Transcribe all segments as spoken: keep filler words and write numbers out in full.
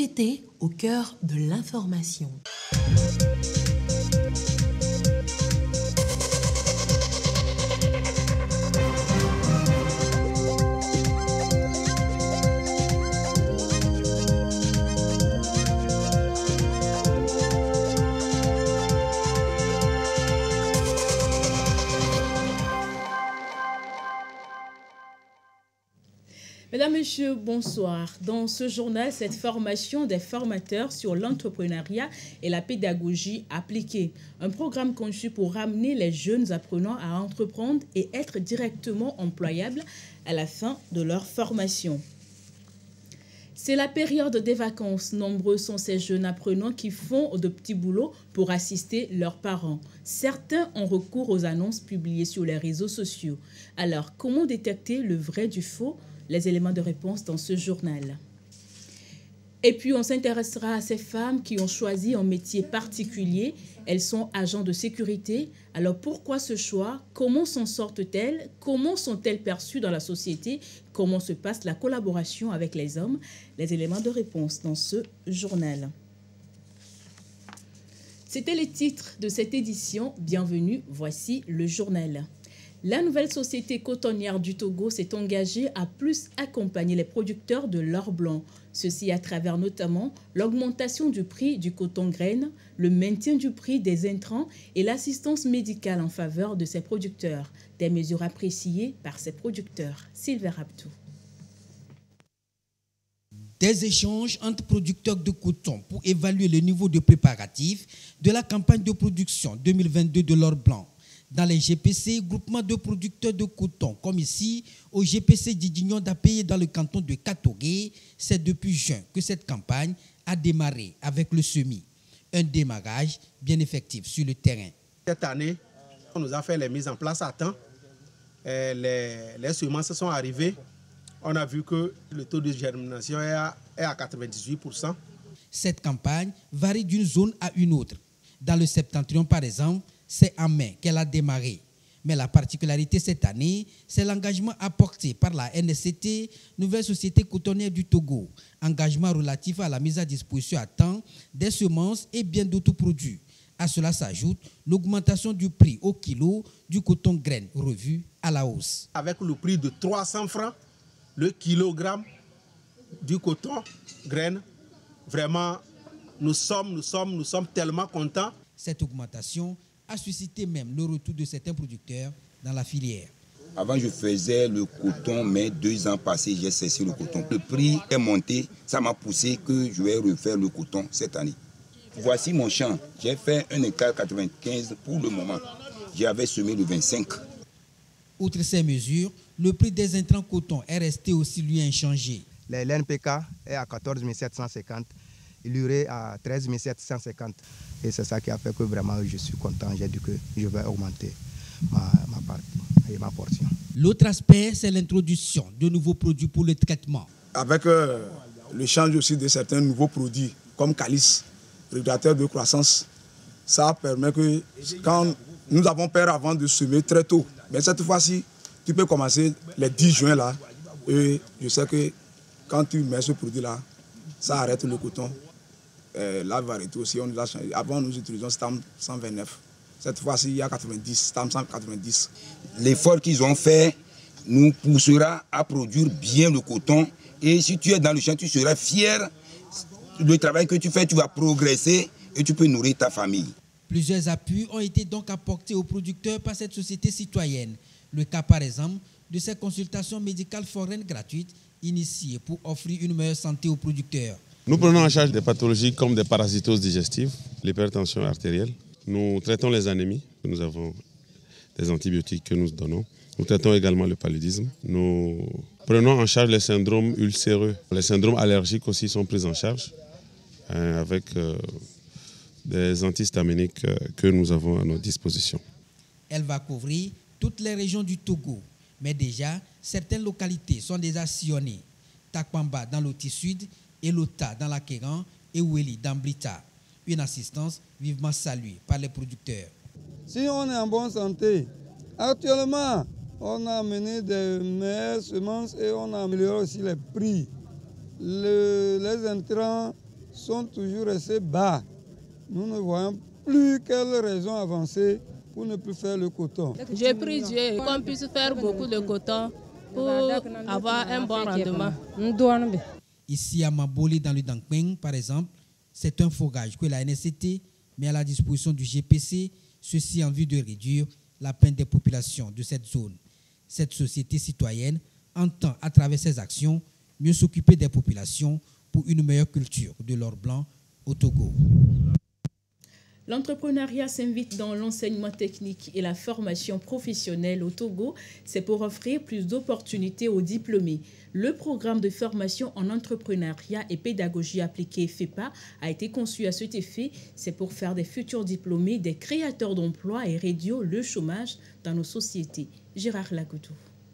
société au cœur de l'information. Mesdames, Messieurs, bonsoir. Dans ce journal, cette formation des formateurs sur l'entrepreneuriat et la pédagogie appliquée. Un programme conçu pour ramener les jeunes apprenants à entreprendre et être directement employables à la fin de leur formation. C'est la période des vacances. Nombreux sont ces jeunes apprenants qui font de petits boulots pour assister leurs parents. Certains ont recours aux annonces publiées sur les réseaux sociaux. Alors, comment détecter le vrai du faux ? Les éléments de réponse dans ce journal. Et puis, on s'intéressera à ces femmes qui ont choisi un métier particulier. Elles sont agents de sécurité. Alors, pourquoi ce choix? Comment s'en sortent-elles? Comment sont-elles perçues dans la société? Comment se passe la collaboration avec les hommes? Les éléments de réponse dans ce journal. C'était les titres de cette édition. Bienvenue, voici le journal. La nouvelle société cotonnière du Togo s'est engagée à plus accompagner les producteurs de l'or blanc. Ceci à travers notamment l'augmentation du prix du coton graine, le maintien du prix des intrants et l'assistance médicale en faveur de ces producteurs. Des mesures appréciées par ces producteurs. Sylvain Abdou. Des échanges entre producteurs de coton pour évaluer le niveau de préparatifs de la campagne de production deux mille vingt-deux de l'or blanc. Dans les G P C, groupement de producteurs de coton, comme ici au G P C d'Idignon d'Apéé dans le canton de Katogué, c'est depuis juin que cette campagne a démarré avec le semis. Un démarrage bien effectif sur le terrain. Cette année, on nous a fait les mises en place à temps. Et les, les semences sont arrivées. On a vu que le taux de germination est à, est à quatre-vingt-dix-huit pour cent. Cette campagne varie d'une zone à une autre. Dans le septentrion, par exemple, c'est en mai qu'elle a démarré. Mais la particularité cette année, c'est l'engagement apporté par la N S C T, Nouvelle Société Cotonnière du Togo. Engagement relatif à la mise à disposition à temps des semences et bien d'autres produits. À cela s'ajoute l'augmentation du prix au kilo du coton graine revu à la hausse. Avec le prix de trois cents francs, le kilogramme du coton graine, vraiment, nous sommes, nous sommes, nous sommes tellement contents. Cette augmentation a suscité même le retour de certains producteurs dans la filière. Avant, je faisais le coton, mais deux ans passés, j'ai cessé le coton. Le prix est monté, ça m'a poussé que je vais refaire le coton cette année. Voici mon champ. J'ai fait un hectare quatre-vingt-quinze pour le moment. J'avais semé le vingt-cinq. Outre ces mesures, le prix des intrants coton est resté aussi lui inchangé. L'N P K est à quatorze mille sept cent cinquante. L'urée à treize mille sept cent cinquante. Et c'est ça qui a fait que vraiment je suis content. J'ai dit que je vais augmenter ma, ma partie et ma portion. L'autre aspect, c'est l'introduction de nouveaux produits pour le traitement. Avec euh, le change aussi de certains nouveaux produits, comme Calice, régulateur de croissance, ça permet que quand nous avons peur avant de semer très tôt, mais cette fois-ci, tu peux commencer les dix juin là. Et je sais que quand tu mets ce produit-là, ça arrête le coton. Euh, la variété aussi, on nous a changé. Avant, nous utilisions Stam cent vingt-neuf. Cette fois-ci, il y a quatre-vingt-dix, Stam cent quatre-vingt-dix. L'effort qu'ils ont fait nous poussera à produire bien le coton. Et si tu es dans le champ, tu seras fier. Le travail que tu fais, tu vas progresser et tu peux nourrir ta famille. Plusieurs appuis ont été donc apportés aux producteurs par cette société citoyenne. Le cas, par exemple, de ces consultations médicales foraines gratuites initiées pour offrir une meilleure santé aux producteurs. Nous prenons en charge des pathologies comme des parasitoses digestives, l'hypertension artérielle. Nous traitons les anémies, nous avons des antibiotiques que nous donnons. Nous traitons également le paludisme. Nous prenons en charge les syndromes ulcéreux. Les syndromes allergiques aussi sont pris en charge euh, avec euh, des antihistaminiques euh, que nous avons à notre disposition. Elle va couvrir toutes les régions du Togo. Mais déjà, certaines localités sont déjà sillonnées. Takwamba dans l'Oti Sud, Elota dans la Kéran et Oueli dans Blita. Une assistance vivement saluée par les producteurs. Si on est en bonne santé, actuellement, on a amené des meilleures semences et on a amélioré aussi les prix. Le, les intrants sont toujours restés bas. Nous ne voyons plus quelle raison avancer pour ne plus faire le coton. J'ai pris Dieu qu'on puisse faire beaucoup de coton pour avoir un bon rendement. Ici à Maboli, dans le Dankpeng, par exemple, c'est un forage que la N S C T met à la disposition du G P C, ceci en vue de réduire la peine des populations de cette zone. Cette société citoyenne entend, à travers ses actions, mieux s'occuper des populations pour une meilleure culture de l'or blanc au Togo. L'entrepreneuriat s'invite dans l'enseignement technique et la formation professionnelle au Togo. C'est pour offrir plus d'opportunités aux diplômés. Le programme de formation en entrepreneuriat et pédagogie appliquée F E P A a été conçu à cet effet. C'est pour faire des futurs diplômés des créateurs d'emplois et réduire le chômage dans nos sociétés. Gérard Lagoutou.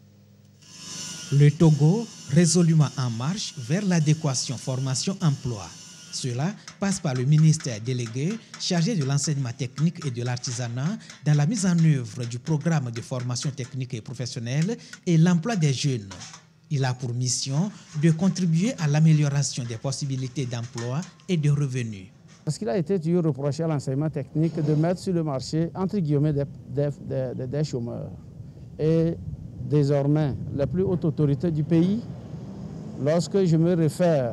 Le Togo, résolument en marche vers l'adéquation formation-emploi. Cela passe par le ministère délégué chargé de l'enseignement technique et de l'artisanat dans la mise en œuvre du programme de formation technique et professionnelle et l'emploi des jeunes. Il a pour mission de contribuer à l'amélioration des possibilités d'emploi et de revenus. Parce qu'il a été toujours reproché à l'enseignement technique de mettre sur le marché, entre guillemets, des, des, des, des chômeurs. Et désormais, la plus haute autorité du pays, lorsque je me réfère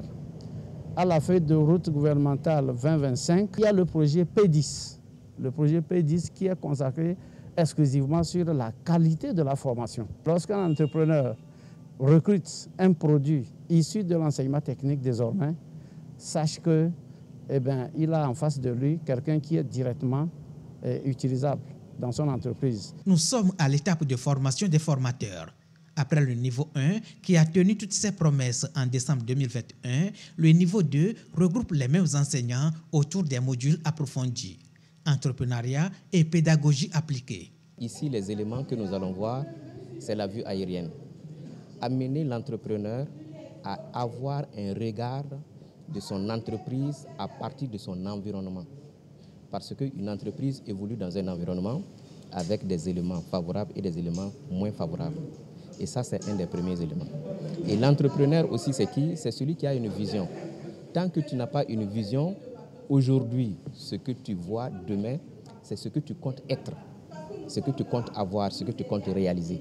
à la feuille de route gouvernementale vingt vingt-cinq, il y a le projet P dix. Le projet P dix qui est consacré exclusivement sur la qualité de la formation. Lorsqu'un entrepreneur recrute un produit issu de l'enseignement technique désormais, sache que, eh bien, il a en face de lui quelqu'un qui est directement eh, utilisable dans son entreprise. Nous sommes à l'étape de formation des formateurs. Après le niveau un, qui a tenu toutes ses promesses en décembre deux mille vingt et un, le niveau deux regroupe les mêmes enseignants autour des modules approfondis, entrepreneuriat et pédagogie appliquée. Ici, les éléments que nous allons voir, c'est la vue aérienne. Amener l'entrepreneur à avoir un regard de son entreprise à partir de son environnement. Parce qu'une entreprise évolue dans un environnement avec des éléments favorables et des éléments moins favorables. Et ça, c'est un des premiers éléments. Et l'entrepreneur aussi, c'est qui? C'est celui qui a une vision. Tant que tu n'as pas une vision, aujourd'hui, ce que tu vois demain, c'est ce que tu comptes être, ce que tu comptes avoir, ce que tu comptes réaliser.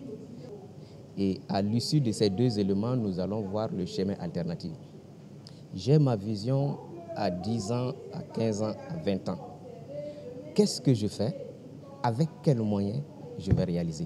Et à l'issue de ces deux éléments, nous allons voir le schéma alternatif. J'ai ma vision à dix ans, à quinze ans, à vingt ans. Qu'est-ce que je fais? Avec quels moyens je vais réaliser?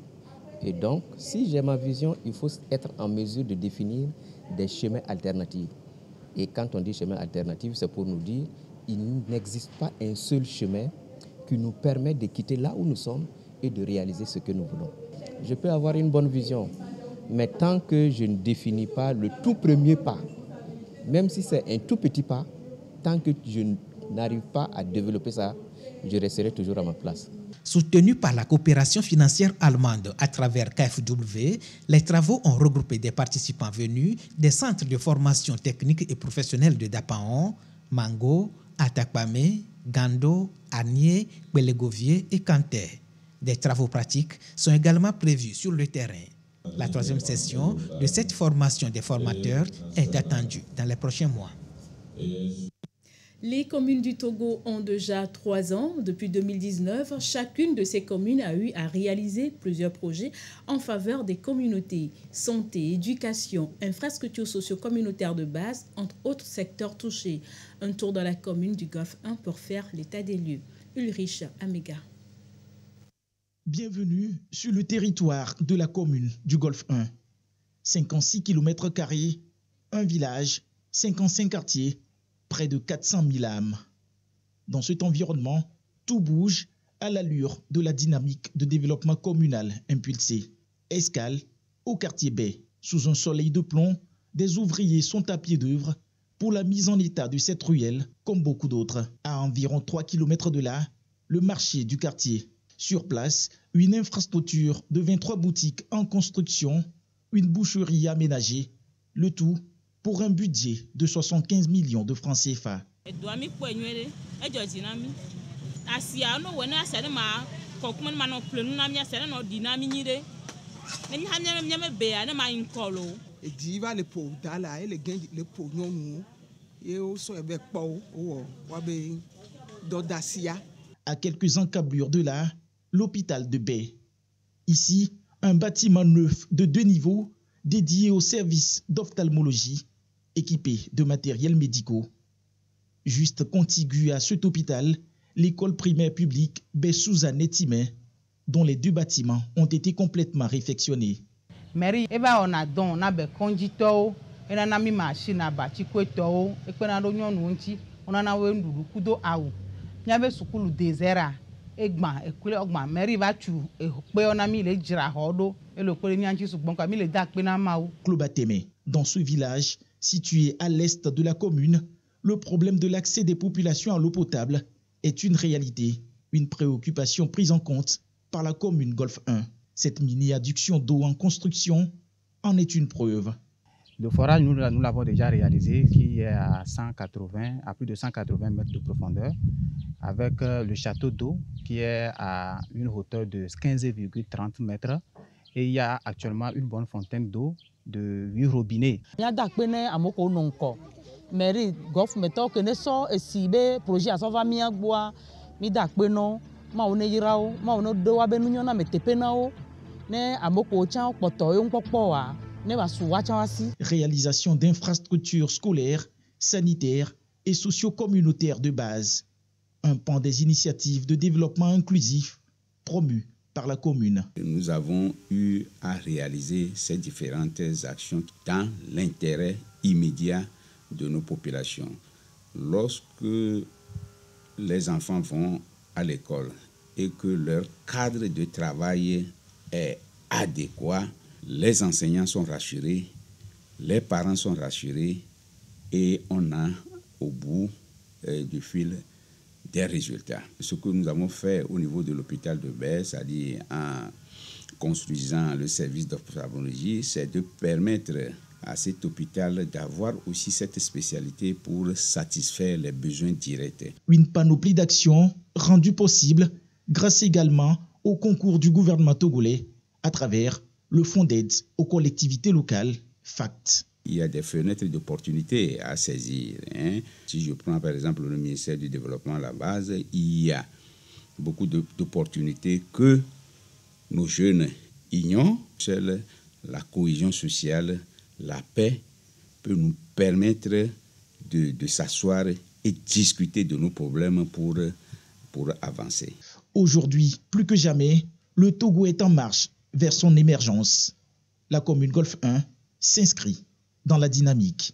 Et donc, si j'ai ma vision, il faut être en mesure de définir des chemins alternatifs. Et quand on dit chemin alternatif, c'est pour nous dire qu'il n'existe pas un seul chemin qui nous permet de quitter là où nous sommes et de réaliser ce que nous voulons. Je peux avoir une bonne vision, mais tant que je ne définis pas le tout premier pas, même si c'est un tout petit pas, tant que je n'arrive pas à développer ça, je resterai toujours à ma place. Soutenu par la coopération financière allemande à travers K F W, les travaux ont regroupé des participants venus des centres de formation technique et professionnelle de Dapaon, Mango, Atakpame, Gando, Agné, Belegovier et Kanté. Des travaux pratiques sont également prévus sur le terrain. La troisième session de cette formation des formateurs est attendue dans les prochains mois. Les communes du Togo ont déjà trois ans. Depuis deux mille dix-neuf, chacune de ces communes a eu à réaliser plusieurs projets en faveur des communautés. Santé, éducation, infrastructures socio-communautaires de base, entre autres secteurs touchés. Un tour dans la commune du Golfe un pour faire l'état des lieux. Ulrich Améga. Bienvenue sur le territoire de la commune du Golfe un. cinquante-six kilomètres carrés, un village, cinquante-cinq quartiers, près de quatre cent mille âmes. Dans cet environnement, tout bouge à l'allure de la dynamique de développement communal impulsée. Escale au quartier B. Sous un soleil de plomb, des ouvriers sont à pied d'œuvre pour la mise en état de cette ruelle, comme beaucoup d'autres. À environ trois kilomètres de là, le marché du quartier. Sur place, une infrastructure de vingt-trois boutiques en construction, une boucherie aménagée, le tout pour un budget de soixante-quinze millions de francs C F A. À quelques encablures de là, l'hôpital de Baie. Ici, un bâtiment neuf de deux niveaux dédié au service d'ophtalmologie, équipé de matériels médicaux. Juste contigu à cet hôpital, l'école primaire publique Baie-Suzanne Timé, dont les deux bâtiments ont été complètement réfectionnés. Mairie, eba on a don na be konjito, ena na mi machine abachi kweto, ekpena do nyonu nti, ona na we nduru kudo awu. Nyabe sukulu desera, egba ekule ogba mairie va tu e pe ona mi le jira hodo, e le kole nyanchi sugbon ka mi le dak pe na mawu. Klobateme, dans ce village situé à l'est de la commune, le problème de l'accès des populations à l'eau potable est une réalité, une préoccupation prise en compte par la commune Golfe un. Cette mini-adduction d'eau en construction en est une preuve. Le forage, nous, nous l'avons déjà réalisé, qui est à, cent quatre-vingts, à plus de cent quatre-vingts mètres de profondeur, avec le château d'eau qui est à une hauteur de quinze virgule trente mètres. Et il y a actuellement une bonne fontaine d'eau de huit robinets. Mairie Golfe meto que ne so esibe projet aso va mi agboa mi da pe no ma one yirawo ma one do wa benu nyona metepe na o ne amoko chan poto yo npopo wa ne ba su wa chan wa si. Réalisation d'infrastructures scolaires, sanitaires et socio-communautaires de base. Un pan des initiatives de développement inclusif promues par la commune. Nous avons eu à réaliser ces différentes actions dans l'intérêt immédiat de nos populations. Lorsque les enfants vont à l'école et que leur cadre de travail est adéquat, les enseignants sont rassurés, les parents sont rassurés et on a au bout euh, du fil des résultats. Ce que nous avons fait au niveau de l'hôpital de Baie, c'est-à-dire en construisant le service d'ophtalmologie, c'est de permettre à cet hôpital d'avoir aussi cette spécialité pour satisfaire les besoins directs. Une panoplie d'actions rendue possible grâce également au concours du gouvernement togolais à travers le Fonds d'aide aux collectivités locales, F A C T. Il y a des fenêtres d'opportunité à saisir. Hein. Si je prends par exemple le ministère du Développement à la base, il y a beaucoup d'opportunités que nos jeunes ignorent. Seule la cohésion sociale, la paix peut nous permettre de, de s'asseoir et discuter de nos problèmes pour, pour avancer. Aujourd'hui, plus que jamais, le Togo est en marche vers son émergence. La commune Golfe un s'inscrit dans la dynamique.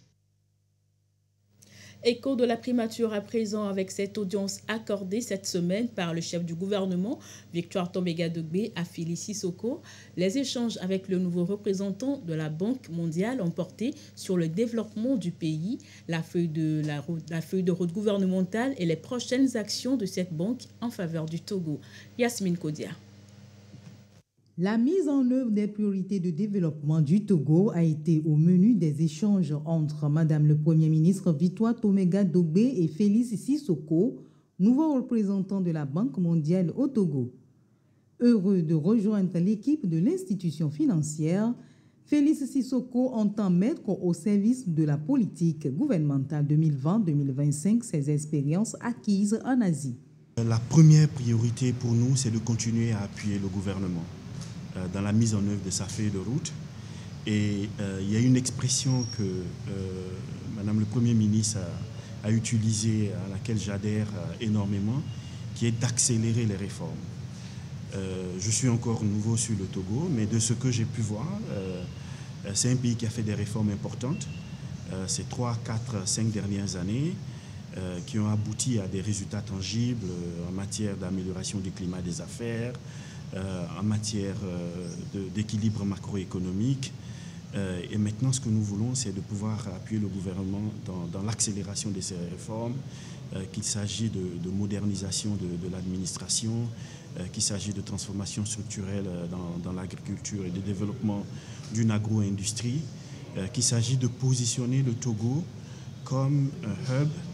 Écho de la primature à présent avec cette audience accordée cette semaine par le chef du gouvernement, Victoire Tombega-Dogbe, à Félix Sissoko. Les échanges avec le nouveau représentant de la Banque mondiale ont porté sur le développement du pays, la feuille de, la, la feuille de route gouvernementale et les prochaines actions de cette banque en faveur du Togo. Yasmine Kodia. La mise en œuvre des priorités de développement du Togo a été au menu des échanges entre Madame le Premier ministre Victoire Tombega-Dogbe et Félix Sissoko, nouveau représentant de la Banque mondiale au Togo. Heureux de rejoindre l'équipe de l'institution financière, Félix Sissoko entend mettre au service de la politique gouvernementale deux mille vingt deux mille vingt-cinq ses expériences acquises en Asie. La première priorité pour nous, c'est de continuer à appuyer le gouvernement dans la mise en œuvre de sa feuille de route. Et euh, il y a une expression que euh, Madame le Premier ministre a, a utilisée, à laquelle j'adhère euh, énormément, qui est d'accélérer les réformes. Euh, je suis encore nouveau sur le Togo, mais de ce que j'ai pu voir, euh, c'est un pays qui a fait des réformes importantes euh, ces trois, quatre, cinq dernières années, euh, qui ont abouti à des résultats tangibles euh, en matière d'amélioration du climat des affaires, Euh, en matière euh, d'équilibre macroéconomique. Euh, et maintenant, ce que nous voulons, c'est de pouvoir appuyer le gouvernement dans, dans l'accélération de ces réformes, euh, qu'il s'agit de, de modernisation de, de l'administration, euh, qu'il s'agit de transformation structurelle dans, dans l'agriculture et de développement d'une agro-industrie, euh, qu'il s'agit de positionner le Togo comme un hub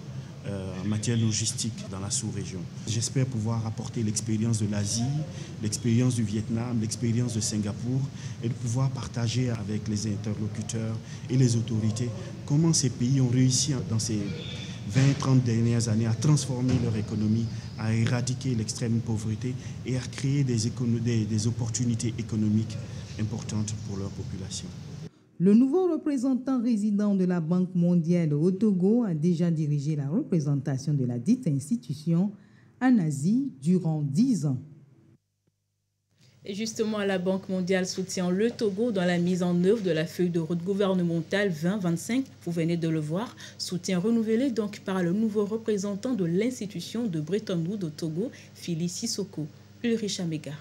euh, en matière logistique dans la sous-région. J'espère pouvoir apporter l'expérience de l'Asie, l'expérience du Vietnam, l'expérience de Singapour et de pouvoir partager avec les interlocuteurs et les autorités comment ces pays ont réussi dans ces vingt trente dernières années à transformer leur économie, à éradiquer l'extrême pauvreté et à créer des, des, des opportunités économiques importantes pour leur population. Le nouveau représentant résident de la Banque mondiale au Togo a déjà dirigé la représentation de la dite institution en Asie durant dix ans. Et justement, la Banque mondiale soutient le Togo dans la mise en œuvre de la feuille de route gouvernementale vingt vingt-cinq. Vous venez de le voir, soutien renouvelé donc par le nouveau représentant de l'institution de Bretton Woods au Togo, Fili Sissoko. Ulrich Amega.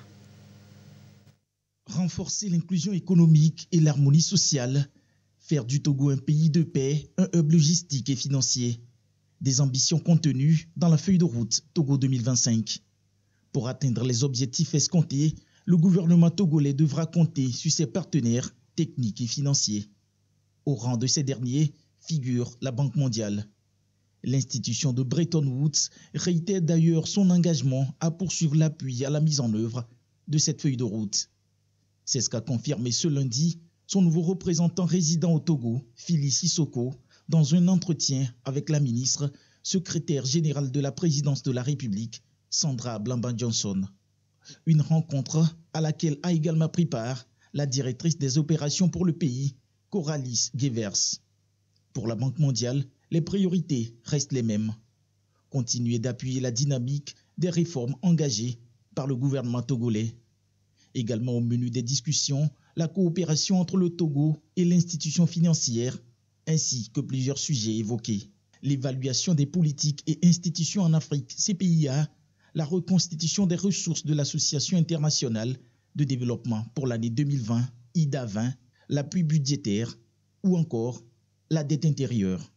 Renforcer l'inclusion économique et l'harmonie sociale, faire du Togo un pays de paix, un hub logistique et financier. Des ambitions contenues dans la feuille de route Togo deux mille vingt-cinq. Pour atteindre les objectifs escomptés, le gouvernement togolais devra compter sur ses partenaires techniques et financiers. Au rang de ces derniers figure la Banque mondiale. L'institution de Bretton Woods réitère d'ailleurs son engagement à poursuivre l'appui à la mise en œuvre de cette feuille de route. C'est ce qu'a confirmé ce lundi son nouveau représentant résident au Togo, Fili Sissoko, dans un entretien avec la ministre, secrétaire générale de la présidence de la République, Sandra Blamba-Johnson. Une rencontre à laquelle a également pris part la directrice des opérations pour le pays, Coralis Gevers. Pour la Banque mondiale, les priorités restent les mêmes. Continuer d'appuyer la dynamique des réformes engagées par le gouvernement togolais. Également au menu des discussions, la coopération entre le Togo et l'institution financière, ainsi que plusieurs sujets évoqués. L'évaluation des politiques et institutions en Afrique, C P I A, la reconstitution des ressources de l'Association internationale de développement pour l'année deux mille vingt, I D A vingt, l'appui budgétaire ou encore la dette intérieure.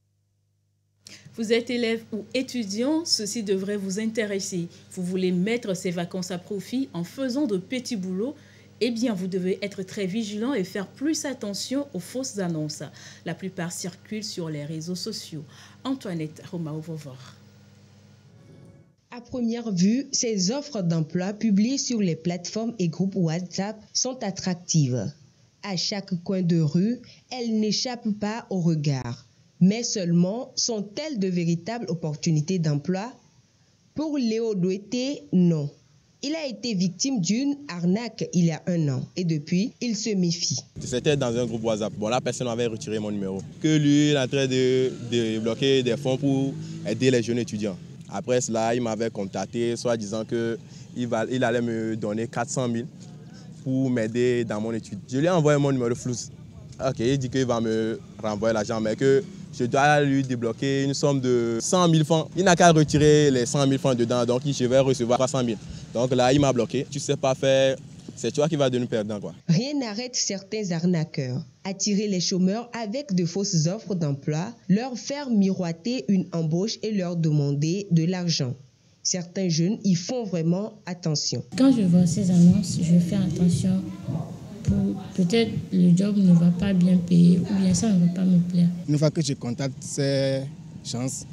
Vous êtes élève ou étudiant, ceci devrait vous intéresser. Vous voulez mettre ces vacances à profit en faisant de petits boulots? Eh bien, vous devez être très vigilant et faire plus attention aux fausses annonces. La plupart circulent sur les réseaux sociaux. Antoinette Romao-Vovor. À première vue, ces offres d'emploi publiées sur les plateformes et groupes WhatsApp sont attractives. À chaque coin de rue, elles n'échappent pas au regard. Mais seulement, sont-elles de véritables opportunités d'emploi? Pour Léo Douété, non. Il a été victime d'une arnaque il y a un an et depuis, il se méfie. C'était dans un groupe WhatsApp. Bon, la personne avait retiré mon numéro. Que lui, il est en train de, de bloquer des fonds pour aider les jeunes étudiants. Après cela, il m'avait contacté, soit disant qu'il il allait me donner quatre cent mille pour m'aider dans mon étude. Je lui ai envoyé mon numéro flou. Ok, il dit qu'il va me renvoyer l'argent, mais que je dois lui débloquer une somme de cent mille francs. Il n'a qu'à retirer les cent mille francs dedans, donc je vais recevoir trois cent mille. Donc là, il m'a bloqué. Tu ne sais pas faire, c'est toi qui vas devenir perdant, quoi. Rien n'arrête certains arnaqueurs. Attirer les chômeurs avec de fausses offres d'emploi, leur faire miroiter une embauche et leur demander de l'argent. Certains jeunes y font vraiment attention. Quand je vois ces annonces, je fais attention. Peut-être le job ne va pas bien payer ou bien ça ne va pas me plaire. Une fois que je contacte ces chances,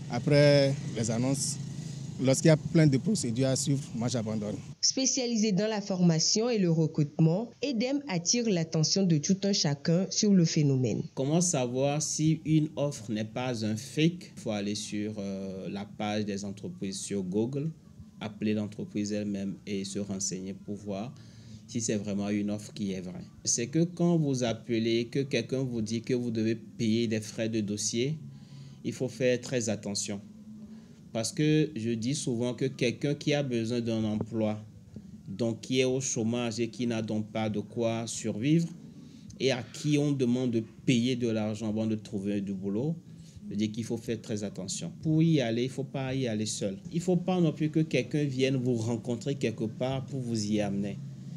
après les annonces, lorsqu'il y a plein de procédures à suivre, moi j'abandonne. Spécialisé dans la formation et le recrutement, Edem attire l'attention de tout un chacun sur le phénomène. Comment savoir si une offre n'est pas un fake? Il faut aller sur euh, la page des entreprises sur Google, appeler l'entreprise elle-même et se renseigner pour voir si c'est vraiment une offre qui est vraie. C'est que quand vous appelez, que quelqu'un vous dit que vous devez payer des frais de dossier, il faut faire très attention. Parce que je dis souvent que quelqu'un qui a besoin d'un emploi, donc qui est au chômage et qui n'a donc pas de quoi survivre, et à qui on demande de payer de l'argent avant de trouver du boulot, je dis qu'il faut faire très attention. Pour y aller, il ne faut pas y aller seul. Il ne faut pas non plus que quelqu'un vienne vous rencontrer quelque part pour vous y amener.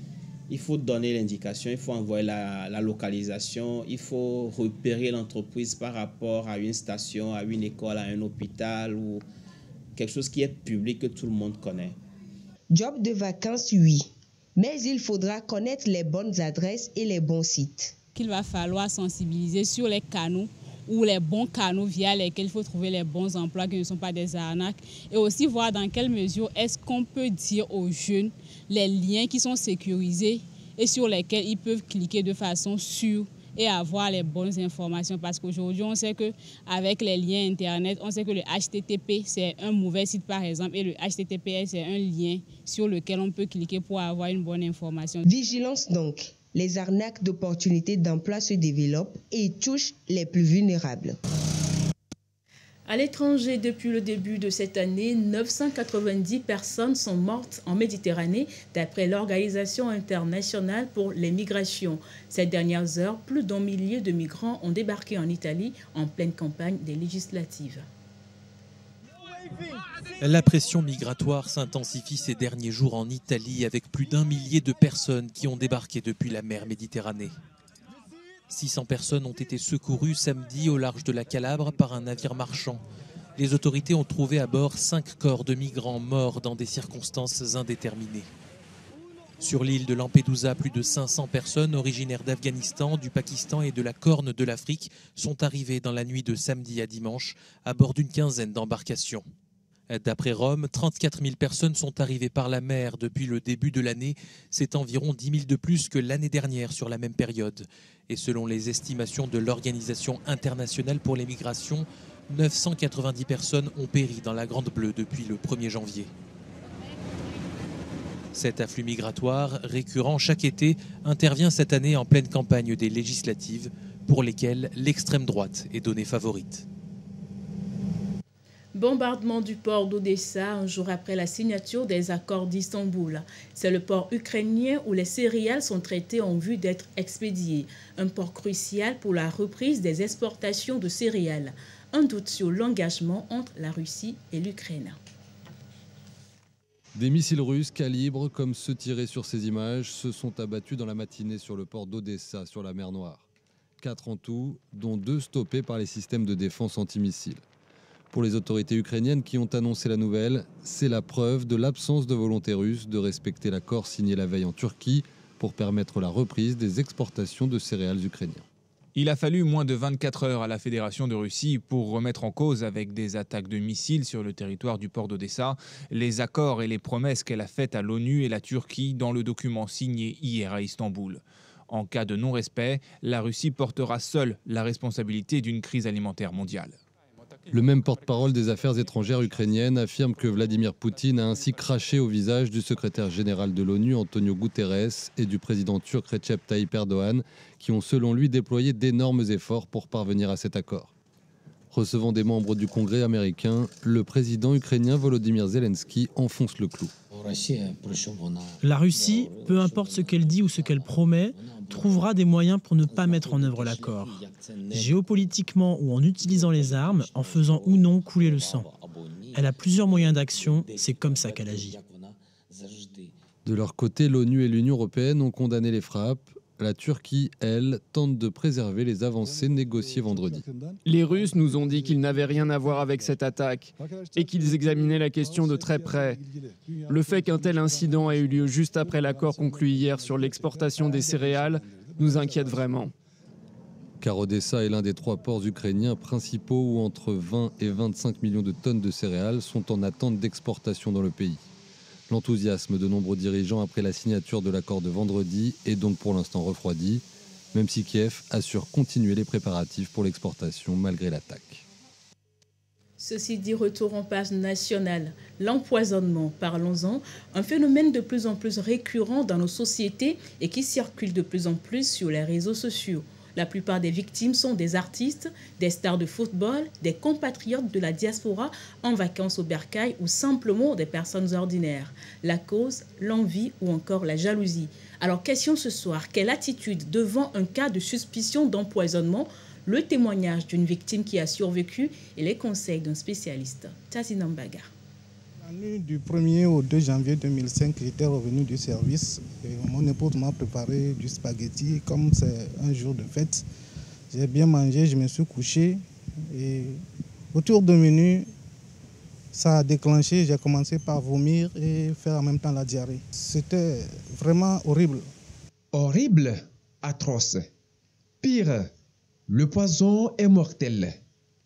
Il faut donner l'indication, il faut envoyer la, la localisation, il faut repérer l'entreprise par rapport à une station, à une école, à un hôpital ou quelque chose qui est public que tout le monde connaît. Job de vacances, oui, mais il faudra connaître les bonnes adresses et les bons sites. Qu'il va falloir sensibiliser sur les canaux ou les bons canaux via lesquels il faut trouver les bons emplois qui ne sont pas des arnaques. Et aussi voir dans quelle mesure est-ce qu'on peut dire aux jeunes les liens qui sont sécurisés et sur lesquels ils peuvent cliquer de façon sûre et avoir les bonnes informations. Parce qu'aujourd'hui, on sait qu'avec les liens Internet, on sait que le H T T P, c'est un mauvais site par exemple, et le H T T P S, c'est un lien sur lequel on peut cliquer pour avoir une bonne information. Vigilance donc. Les arnaques d'opportunités d'emploi se développent et touchent les plus vulnérables. À l'étranger, depuis le début de cette année, neuf cent quatre-vingt-dix personnes sont mortes en Méditerranée, d'après l'Organisation internationale pour les migrations. Ces dernières heures, plus d'un millier de migrants ont débarqué en Italie en pleine campagne des législatives. La pression migratoire s'intensifie ces derniers jours en Italie avec plus d'un millier de personnes qui ont débarqué depuis la mer Méditerranée. six cents personnes ont été secourues samedi au large de la Calabre par un navire marchand. Les autorités ont trouvé à bord cinq corps de migrants morts dans des circonstances indéterminées. Sur l'île de Lampedusa, plus de cinq cents personnes originaires d'Afghanistan, du Pakistan et de la Corne de l'Afrique sont arrivées dans la nuit de samedi à dimanche à bord d'une quinzaine d'embarcations. D'après Rome, trente-quatre mille personnes sont arrivées par la mer depuis le début de l'année. C'est environ dix mille de plus que l'année dernière sur la même période. Et selon les estimations de l'Organisation internationale pour les migrations, neuf cent quatre-vingt-dix personnes ont péri dans la Grande Bleue depuis le premier janvier. Cet afflux migratoire, récurrent chaque été, intervient cette année en pleine campagne des législatives, pour lesquelles l'extrême droite est donnée favorite. Bombardement du port d'Odessa un jour après la signature des accords d'Istanbul. C'est le port ukrainien où les céréales sont traitées en vue d'être expédiées. Un port crucial pour la reprise des exportations de céréales. Un doute sur l'engagement entre la Russie et l'Ukraine. Des missiles russes calibres, comme ceux tirés sur ces images, se sont abattus dans la matinée sur le port d'Odessa, sur la mer Noire. Quatre en tout, dont deux stoppés par les systèmes de défense antimissiles. Pour les autorités ukrainiennes qui ont annoncé la nouvelle, c'est la preuve de l'absence de volonté russe de respecter l'accord signé la veille en Turquie pour permettre la reprise des exportations de céréales ukrainiennes. Il a fallu moins de vingt-quatre heures à la Fédération de Russie pour remettre en cause, avec des attaques de missiles sur le territoire du port d'Odessa, les accords et les promesses qu'elle a faites à l'ONU et la Turquie dans le document signé hier à Istanbul. En cas de non-respect, la Russie portera seule la responsabilité d'une crise alimentaire mondiale. Le même porte-parole des affaires étrangères ukrainiennes affirme que Vladimir Poutine a ainsi craché au visage du secrétaire général de l'ONU Antonio Guterres et du président turc Recep Tayyip Erdogan, qui ont selon lui déployé d'énormes efforts pour parvenir à cet accord. Recevant des membres du Congrès américain, le président ukrainien Volodymyr Zelensky enfonce le clou. La Russie, peu importe ce qu'elle dit ou ce qu'elle promet, trouvera des moyens pour ne pas mettre en œuvre l'accord. Géopolitiquement ou en utilisant les armes, en faisant ou non couler le sang. Elle a plusieurs moyens d'action, c'est comme ça qu'elle agit. De leur côté, l'ONU et l'Union européenne ont condamné les frappes. La Turquie, elle, tente de préserver les avancées négociées vendredi. Les Russes nous ont dit qu'ils n'avaient rien à voir avec cette attaque et qu'ils examinaient la question de très près. Le fait qu'un tel incident ait eu lieu juste après l'accord conclu hier sur l'exportation des céréales nous inquiète vraiment. Car Odessa est l'un des trois ports ukrainiens principaux où entre vingt et vingt-cinq millions de tonnes de céréales sont en attente d'exportation dans le pays. L'enthousiasme de nombreux dirigeants après la signature de l'accord de vendredi est donc pour l'instant refroidi, même si Kiev assure continuer les préparatifs pour l'exportation malgré l'attaque. Ceci dit, retour en page nationale. L'empoisonnement, parlons-en, un phénomène de plus en plus récurrent dans nos sociétés et qui circule de plus en plus sur les réseaux sociaux. La plupart des victimes sont des artistes, des stars de football, des compatriotes de la diaspora en vacances au bercail ou simplement des personnes ordinaires. La cause, l'envie ou encore la jalousie. Alors, question ce soir, quelle attitude devant un cas de suspicion d'empoisonnement? Le témoignage d'une victime qui a survécu et les conseils d'un spécialiste. Tazina Mbaga. La nuit du premier au deux janvier deux mille cinq, j'étais revenu du service et mon épouse m'a préparé du spaghetti. Comme c'est un jour de fête, j'ai bien mangé, je me suis couché et autour de minuit, ça a déclenché, j'ai commencé par vomir et faire en même temps la diarrhée. C'était vraiment horrible. Horrible, atroce, pire, Le poison est mortel.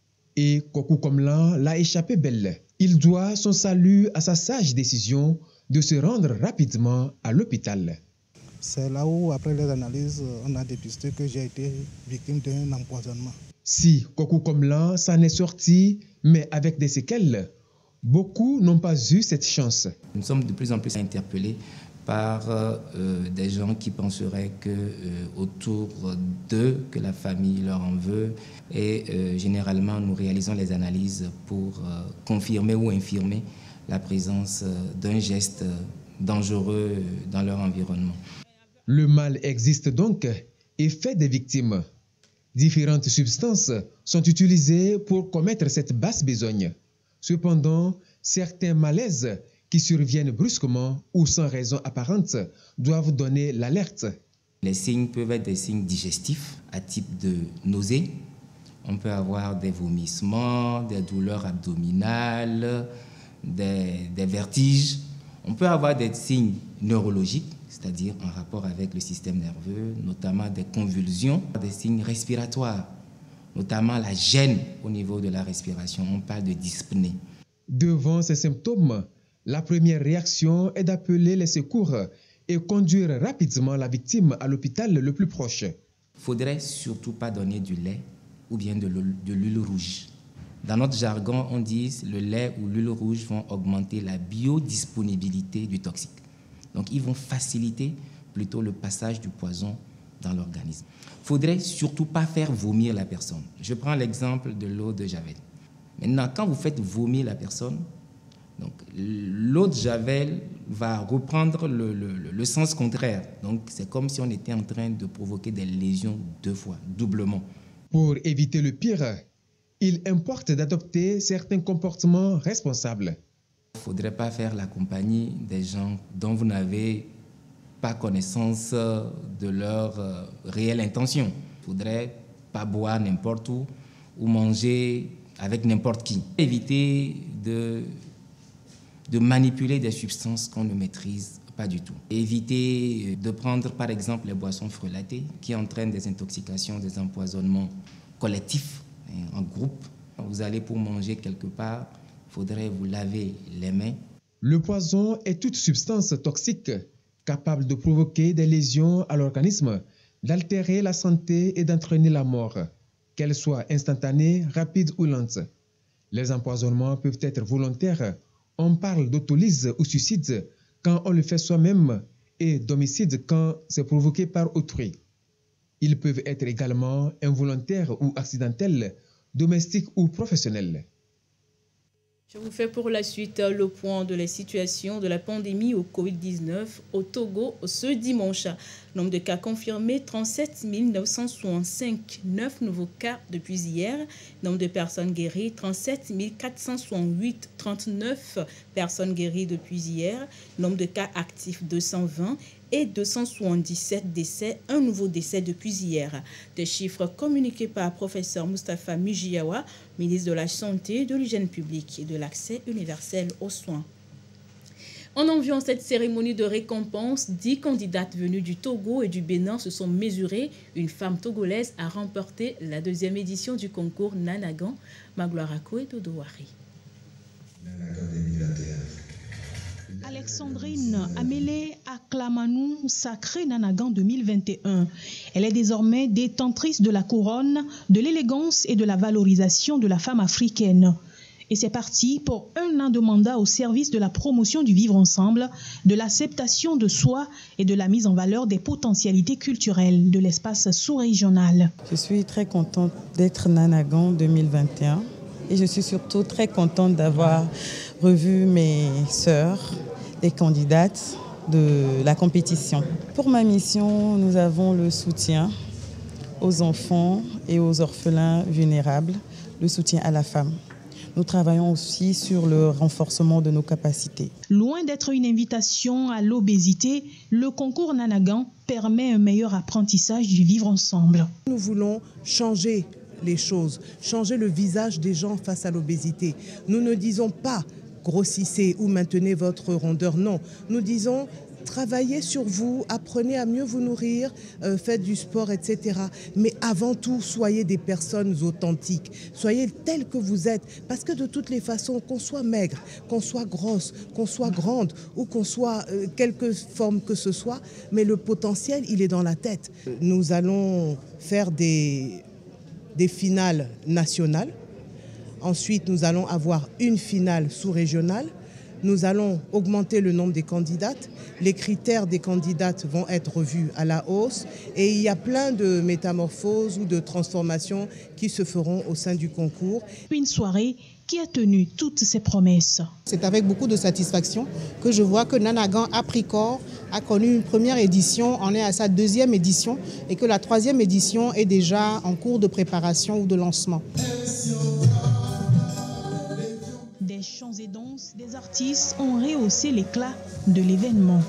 Et Kokou Komlan l'a échappé belle. Il doit son salut à sa sage décision de se rendre rapidement à l'hôpital. C'est là où, après les analyses, on a dépisté que j'ai été victime d'un empoisonnement. Si Kokou Komlan s'en est sorti, mais avec des séquelles, beaucoup n'ont pas eu cette chance. Nous sommes de plus en plus interpellés par euh, des gens qui penseraient que euh, autour d'eux, que la famille leur en veut. Et euh, généralement, nous réalisons les analyses pour euh, confirmer ou infirmer la présence euh, d'un geste euh, dangereux dans leur environnement. Le mal existe donc et fait des victimes. Différentes substances sont utilisées pour commettre cette basse besogne. Cependant, certains malaises qui surviennent brusquement ou sans raison apparente doivent donner l'alerte. Les signes peuvent être des signes digestifs à type de nausée. On peut avoir des vomissements, des douleurs abdominales, des, des vertiges. On peut avoir des signes neurologiques, c'est-à-dire en rapport avec le système nerveux, notamment des convulsions, des signes respiratoires, notamment la gêne au niveau de la respiration. On parle de dyspnée. Devant ces symptômes, la première réaction est d'appeler les secours et conduire rapidement la victime à l'hôpital le plus proche. Il ne faudrait surtout pas donner du lait ou bien de l'huile rouge. Dans notre jargon, on dit que le lait ou l'huile rouge vont augmenter la biodisponibilité du toxique. Donc, ils vont faciliter plutôt le passage du poison dans l'organisme. Il ne faudrait surtout pas faire vomir la personne. Je prends l'exemple de l'eau de Javel. Maintenant, quand vous faites vomir la personne, donc l'eau de Javel va reprendre le, le, le sens contraire. Donc, c'est comme si on était en train de provoquer des lésions deux fois, doublement. Pour éviter le pire, il importe d'adopter certains comportements responsables. Il ne faudrait pas faire la compagnie des gens dont vous n'avez pas connaissance de leur euh, réelle intention. Il ne faudrait pas boire n'importe où ou manger avec n'importe qui. Éviter de, de manipuler des substances qu'on ne maîtrise pas du tout. Éviter de prendre par exemple les boissons frelatées qui entraînent des intoxications, des empoisonnements collectifs, en groupe. Vous allez pour manger quelque part, il faudrait vous laver les mains. Le poison est toute substance toxique capable de provoquer des lésions à l'organisme, d'altérer la santé et d'entraîner la mort, qu'elle soit instantanée, rapide ou lente. Les empoisonnements peuvent être volontaires. On parle d'autolyse ou suicide quand on le fait soi-même et d'homicide quand c'est provoqué par autrui. Ils peuvent être également involontaires ou accidentels, domestiques ou professionnels. Je vous fais pour la suite le point de la situation de la pandémie au Covid dix-neuf au Togo ce dimanche. Nombre de cas confirmés, trente-sept mille neuf cent soixante-cinq, neuf nouveaux cas depuis hier. Nombre de personnes guéries, trente-sept mille quatre cent soixante-huit, trente-neuf personnes guéries depuis hier. Nombre de cas actifs, deux cent vingt et deux cent soixante-dix-sept décès, un nouveau décès depuis hier. Des chiffres communiqués par professeur Moustapha Mujiawa, ministre de la Santé, de l'Hygiène publique et de l'accès universel aux soins. En enviant cette cérémonie de récompense, dix candidates venues du Togo et du Bénin se sont mesurées. Une femme togolaise a remporté la deuxième édition du concours Nanagan, Magloire Ako et Dodowari. Alexandrine Amélé Aklamanou, sacrée Nanagan deux mille vingt et un. Elle est désormais détentrice de la couronne, de l'élégance et de la valorisation de la femme africaine. Et c'est parti pour un an de mandat au service de la promotion du vivre ensemble, de l'acceptation de soi et de la mise en valeur des potentialités culturelles de l'espace sous-régional. Je suis très contente d'être Nanagan deux mille vingt et un et je suis surtout très contente d'avoir revu mes sœurs, les candidates de la compétition. Pour ma mission, nous avons le soutien aux enfants et aux orphelins vulnérables, le soutien à la femme. Nous travaillons aussi sur le renforcement de nos capacités. Loin d'être une invitation à l'obésité, le concours Nanagan permet un meilleur apprentissage du vivre ensemble. Nous voulons changer les choses, changer le visage des gens face à l'obésité. Nous ne disons pas grossissez ou maintenez votre rondeur, non. Nous disons travaillez sur vous, apprenez à mieux vous nourrir, euh, faites du sport, et cetera. Mais avant tout, soyez des personnes authentiques. Soyez telles que vous êtes. Parce que de toutes les façons, qu'on soit maigre, qu'on soit grosse, qu'on soit grande ou qu'on soit euh, quelque forme que ce soit, mais le potentiel, il est dans la tête. Nous allons faire des, des finales nationales. Ensuite, nous allons avoir une finale sous-régionale. Nous allons augmenter le nombre des candidates. Les critères des candidates vont être revus à la hausse. Et il y a plein de métamorphoses ou de transformations qui se feront au sein du concours. Une soirée qui a tenu toutes ses promesses. C'est avec beaucoup de satisfaction que je vois que Nanagan a pris corps, a connu une première édition, on est à sa deuxième édition et que la troisième édition est déjà en cours de préparation ou de lancement. Des chants et danses, des artistes ont rehaussé l'éclat de l'événement.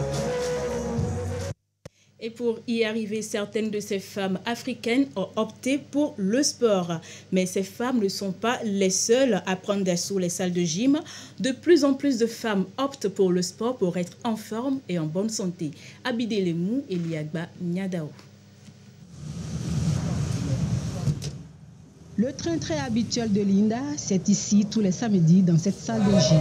Et pour y arriver, certaines de ces femmes africaines ont opté pour le sport. Mais ces femmes ne sont pas les seules à prendre des sous les salles de gym. De plus en plus de femmes optent pour le sport pour être en forme et en bonne santé. Abidé Lemou et Liagba Nyadao. Le train très habituel de Linda, c'est ici tous les samedis dans cette salle de gym.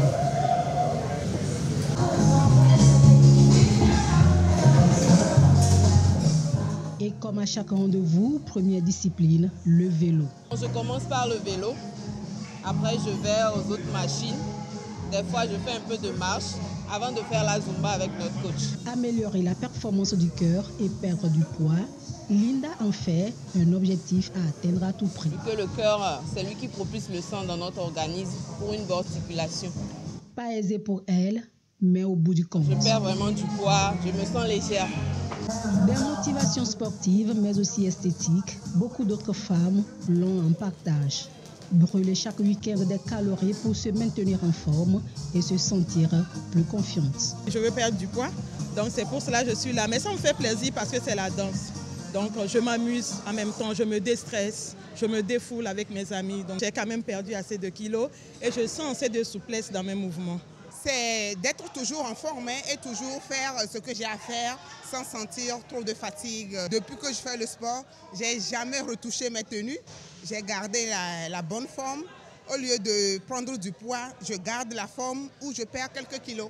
Et comme à chaque rendez-vous, première discipline, le vélo. Je commence par le vélo, après je vais aux autres machines. Des fois je fais un peu de marche avant de faire la Zumba avec notre coach. Améliorer la performance du cœur et perdre du poids, Linda en fait un objectif à atteindre à tout prix. Que le cœur, c'est lui qui propulse le sang dans notre organisme pour une bonne circulation. Pas aisé pour elle, mais au bout du compte. Je perds vraiment du poids, je me sens légère. Des motivations sportives, mais aussi esthétiques, beaucoup d'autres femmes l'ont en partage. Brûler chaque week-end des calories pour se maintenir en forme et se sentir plus confiante. Je veux perdre du poids, donc c'est pour cela que je suis là. Mais ça me fait plaisir parce que c'est la danse. Donc je m'amuse en même temps, je me déstresse, je me défoule avec mes amis. Donc j'ai quand même perdu assez de kilos et je sens assez de souplesse dans mes mouvements. C'est d'être toujours en forme et toujours faire ce que j'ai à faire sans sentir trop de fatigue. Depuis que je fais le sport, je n'ai jamais retouché mes tenues. J'ai gardé la, la bonne forme. Au lieu de prendre du poids, je garde la forme où je perds quelques kilos.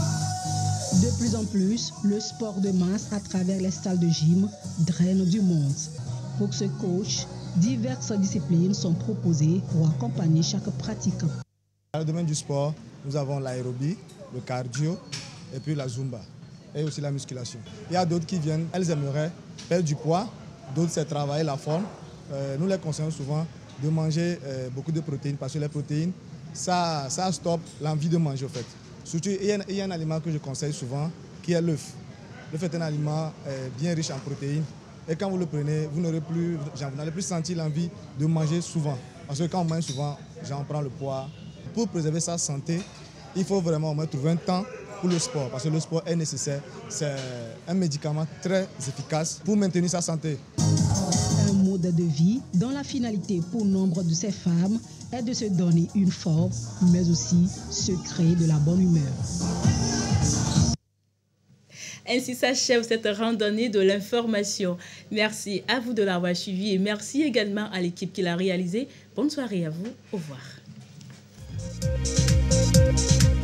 De plus en plus, le sport de masse à travers les salles de gym draine du monde. Pour ce coach, diverses disciplines sont proposées pour accompagner chaque pratiquant. Dans le domaine du sport, nous avons l'aérobie, le cardio et puis la Zumba et aussi la musculation. Il y a d'autres qui viennent, elles aimeraient perdre du poids, d'autres c'est travailler la forme. Euh, nous les conseillons souvent de manger euh, beaucoup de protéines parce que les protéines, ça, ça stoppe l'envie de manger au fait. Surtout, il y, a, il y a un aliment que je conseille souvent qui est l'œuf. L'œuf est un aliment euh, bien riche en protéines et quand vous le prenez, vous n'aurez plus, vous n'allez plus sentir l'envie de manger souvent. Parce que quand on mange souvent, j'en prends le poids. Pour préserver sa santé, il faut vraiment trouver un temps pour le sport, parce que le sport est nécessaire. C'est un médicament très efficace pour maintenir sa santé. Un mode de vie dont la finalité pour nombre de ces femmes est de se donner une forme, mais aussi se créer de la bonne humeur. Ainsi s'achève cette randonnée de l'information. Merci à vous de l'avoir suivi et merci également à l'équipe qui l'a réalisé. Bonne soirée à vous. Au revoir. Thank you.